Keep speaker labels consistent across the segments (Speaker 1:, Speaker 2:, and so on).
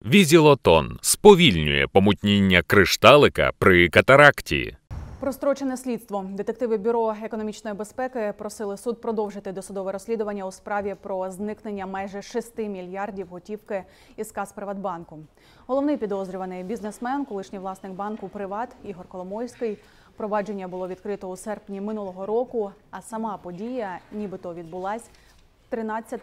Speaker 1: Візілотон сповільнює помутніння кришталика при катаракті.
Speaker 2: Прострочене слідство. Детективи Бюро економічної безпеки просили суд продовжити досудове розслідування у справі про зникнення майже 6 мільярдів готівки із кас Приватбанку. Головний підозрюваний бізнесмен, колишній власник банку «Приват» Ігор Коломойський. Провадження було відкрито у серпні минулого року, а сама подія нібито відбулась в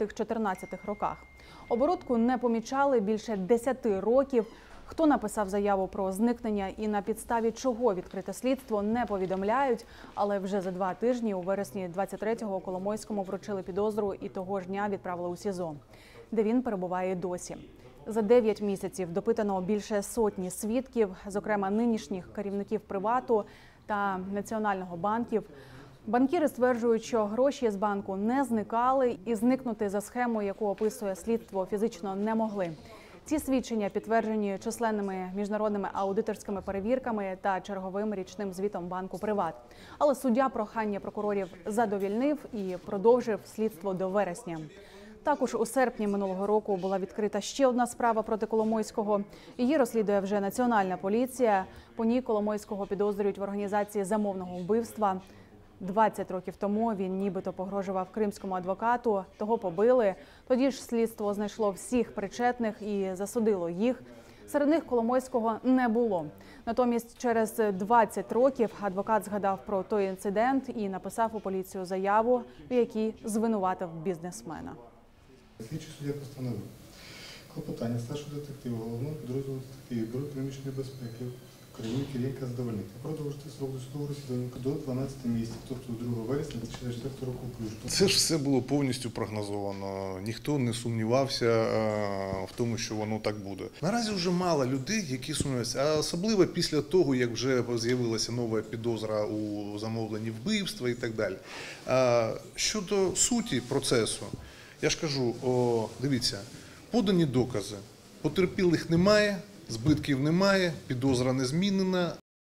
Speaker 2: 13-14 роках. Оборудку не помічали більше 10 років. Хто написав заяву про зникнення і на підставі чого відкрите слідство, не повідомляють. Але вже за 2 тижні, у вересні 23-го, Коломойському вручили підозру і того ж дня відправили у СІЗО, де він перебуває досі. За 9 місяців допитано більше сотні свідків, зокрема нинішніх керівників «Привату» та Національного банків. Банкіри стверджують, що гроші з банку не зникали і зникнути за схемою, яку описує слідство, фізично не могли. Ці свідчення підтверджені численними міжнародними аудиторськими перевірками та черговим річним звітом банку «Приват». Але суддя прохання прокурорів задовільнив і продовжив слідство до вересня. Також у серпні минулого року була відкрита ще одна справа проти Коломойського. Її розслідує вже Національна поліція. По ній Коломойського підозрюють в організації замовного вбивства. 20 років тому він нібито погрожував кримському адвокату, того побили. Тоді ж слідство знайшло всіх причетних і засудило їх. Серед них Коломойського не було. Натомість через 20 років адвокат згадав про той інцидент і написав у поліцію заяву, в якій звинуватив бізнесмена.
Speaker 3: Слідчий суддя постановив клопотання старшого детектива головного підрозділу детективів Бюро економічної безпеки України Киренка задовольнити. Продовжити срок досудового розслідування до 12 місяців, тобто з 2 вересня 2024 року включно.
Speaker 4: Це ж все було повністю прогнозовано. Ніхто не сумнівався в тому, що воно так буде. Наразі вже мало людей, які сумніваються, а особливо після того, як вже з'явилася нова підозра у замовленні вбивства і так далі. Щодо суті процесу, я ж кажу, дивіться, подані докази, потерпілих немає, збитків немає, підозра не змінена.